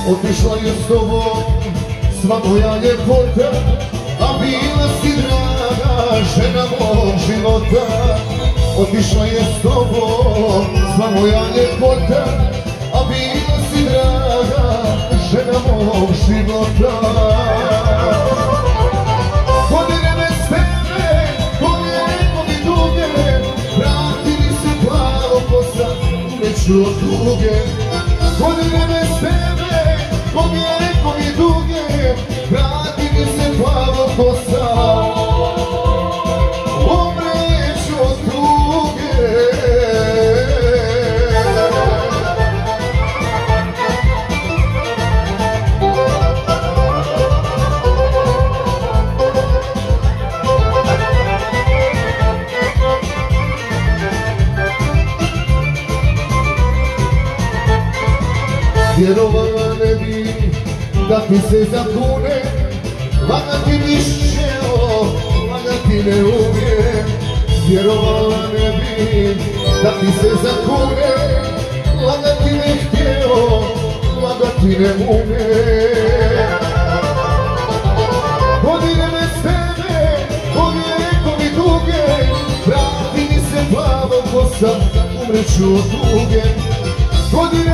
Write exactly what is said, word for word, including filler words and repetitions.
Otišla je s tobom sva moja ljepota, a bila si draga žena mog života. Otišla je s tobom sva moja ljepota, a bila si draga žena mog života. Godine bez tebe, godine mi duge, vrati mi se plavo kosa, neću od tuge. Godine bez tebe, godine mi duge, vrati mi se plavo kosa, umreću od tuge. Vjerovala ne bi da ti se zakune, lagati mišćeo, lagati ne umijem. Vjerovala ne bi da ti se zakune, lagati ne htjeo, lagati ne umijem. Godine bez tebe, godine mi duge, vrati mi se plavo kosa, umreću od tuge.